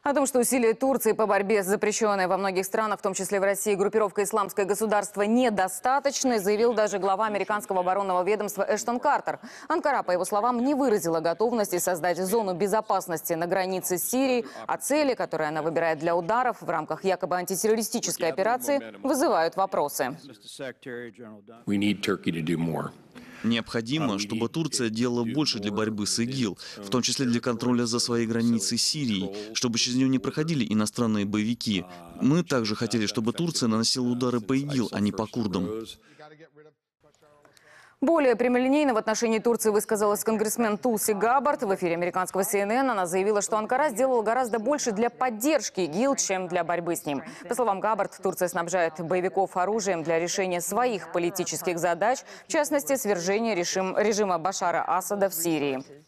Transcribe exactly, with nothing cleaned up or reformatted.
О том, что усилия Турции по борьбе с запрещенной во многих странах, в том числе в России, группировкой «Исламское государство» недостаточны, заявил даже глава американского оборонного ведомства Эштон Картер. Анкара, по его словам, не выразила готовности создать зону безопасности на границе с Сирией, а цели, которые она выбирает для ударов в рамках якобы антитеррористической операции, вызывают вопросы. Необходимо, чтобы Турция делала больше для борьбы с ИГИЛ, в том числе для контроля за своей границей с Сирией, чтобы через нее не проходили иностранные боевики. Мы также хотели, чтобы Турция наносила удары по ИГИЛ, а не по курдам. Более прямолинейно в отношении Турции высказалась конгрессмен Тулси Габбард. В эфире американского Си Эн Эн она заявила, что Анкара сделала гораздо больше для поддержки ИГИЛ, чем для борьбы с ним. По словам Габбард, Турция снабжает боевиков оружием для решения своих политических задач, в частности, свержения режим, режима Башара Асада в Сирии.